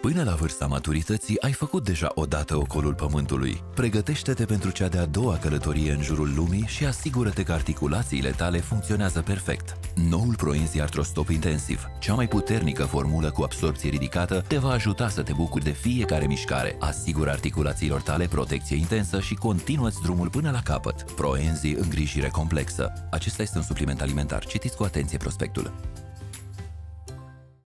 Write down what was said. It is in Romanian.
Până la vârsta maturității ai făcut deja odată ocolul pământului. Pregătește-te pentru cea de-a doua călătorie în jurul lumii și asigură-te că articulațiile tale funcționează perfect. Noul ProEnzi Arthrostop Intensiv, cea mai puternică formulă cu absorbție ridicată, te va ajuta să te bucuri de fiecare mișcare. Asigură articulațiilor tale protecție intensă și continuă-ți drumul până la capăt. ProEnzi, îngrijire complexă. Acesta este un supliment alimentar. Citiți cu atenție prospectul.